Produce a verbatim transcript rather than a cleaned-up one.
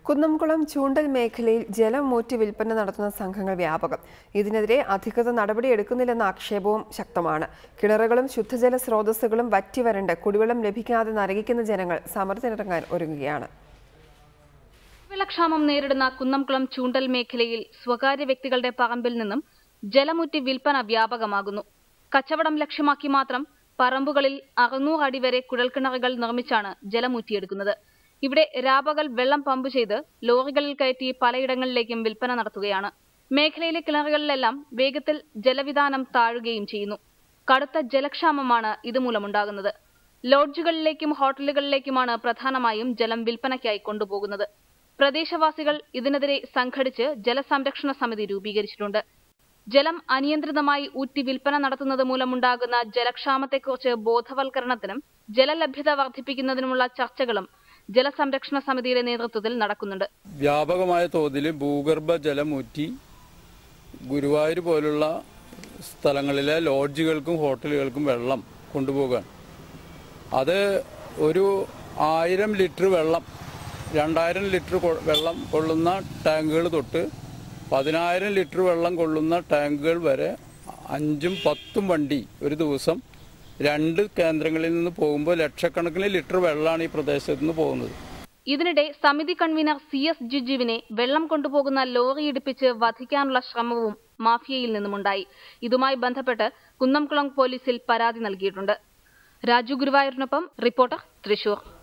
കുന്നംകുളം ചൂണ്ടൽ മേഖലയിൽ ജലം മൂറ്റി വിൽപ്പന നടത്തുന്ന സംഘങ്ങൾ വ്യാപകം. ഇതിനെതിരെ അധികൃതർ നടപടിയെടുക്കുന്നില്ലെന്ന ആക്ഷേപവും ശക്തമാണ്. കിണറുകളും ശുദ്ധജല സ്രോതസ്സുകളും വറ്റിവരണ്ട് കുടിവെള്ളം ലഭിക്കാതെ നരകിക്കുന്ന ജനങ്ങൾ സമരത്തിനിറങ്ങാൻ ഒരുങ്ങുകയാണ്. കുടിവെള്ളക്ഷാമം നേരിടുന്ന കുന്നംകുളം ചൂണ്ടൽ മേഖലയിൽ സ്വകാര്യ വ്യക്തികളുടെ പറമ്പിൽ നിന്നും ജലമൂറ്റി വിൽപ്പന വ്യാപകമാകുന്നു. കച്ചവടം ലക്ഷ്യമാക്കി മാത്രം പറമ്പുകളിൽ അറുന്നൂറ് അടി വരെ കുഴൽക്കിണറുകൾ നിർമ്മിച്ചാണ് ജലമൂറ്റിയെടുക്കുന്നത്. ഇവിടെ രാപകൽ വെള്ളം പമ്പ് ചെയ്ത് ലോറികളിൽ കയറ്റി പലയിടങ്ങളിലേക്കും വിൽപ്പന നടത്തുകയാണ്. മേഖലയിലെ കിണറുകളിലെല്ലാം വേഗത്തിൽ ജലവിതാനം താഴുകയും ചെയ്യുന്നു. കടുത്ത ജലക്ഷാമമാണ് ഇതുമൂലമുണ്ടാകുന്നത്. ലോഡ്ജുകളിലേക്കും ഹോട്ടലുകളിലേക്കുമാണ് പ്രധാനമായും ജലം വിൽപ്പനയ്ക്കായി കൊണ്ടുപോകുന്നത്. പ്രദേശവാസികൾ ഇതിനെതിരെ സംഘടിച്ച് ജലസംരക്ഷണ സമിതി രൂപീകരിച്ചിട്ടുണ്ട്. ജലം അനിയന്ത്രിതമായി ഊറ്റി വിൽപ്പന നടത്തുന്നത് മൂലമുണ്ടാകുന്ന ജലക്ഷാമത്തെക്കുറിച്ച് ബോധവൽക്കരണത്തിനും ജലലഭ്യത വർദ്ധിപ്പിക്കുന്നതിനുമുള്ള ചർച്ചകളും ജലസംരക്ഷണ സമിതിയുടെ നേതൃത്വത്തിൽ നടക്കുന്നുണ്ട്. വ്യാപകമായ തോതിൽ ഭൂഗർഭ ജലമൂറ്റി ഗുരുവായൂർ പോലുള്ള സ്ഥലങ്ങളിലെ ലോഡ്ജുകൾക്കും ഹോട്ടലുകൾക്കും വെള്ളം കൊണ്ടുപോകാൻ അത് ഒരു ആയിരം ലിറ്റർ വെള്ളം രണ്ടായിരം ലിറ്റർ വെള്ളം കൊള്ളുന്ന ടാങ്കുകൾ തൊട്ട് പതിനായിരം ലിറ്റർ വെള്ളം കൊള്ളുന്ന ടാങ്കുകൾ വരെ അഞ്ചും പത്തും വണ്ടി ഒരു ദിവസം രണ്ട് കേന്ദ്രങ്ങളിൽ നിന്ന് പോകുമ്പോൾ ലക്ഷക്കണക്കിന് ലിറ്റർ വെള്ളമാണ് ഈ പ്രദേശത്ത് നിന്ന് പോകുന്നത്. ഇതിനിടെ സമിതി കൺവീനർ സി എസ് ജിജുവിനെ വെള്ളം കൊണ്ടുപോകുന്ന ലോറി ഇടിപ്പിച്ച് വധിക്കാനുള്ള ശ്രമവും മാഫിയയിൽ നിന്നുമുണ്ടായി. ഇതുമായി ബന്ധപ്പെട്ട് കുന്നംകുളം പോലീസിൽ പരാതി നൽകിയിട്ടുണ്ട്. രാജു ഗുരുവായൂരിനൊപ്പം റിപ്പോർട്ടർ, തൃശൂർ.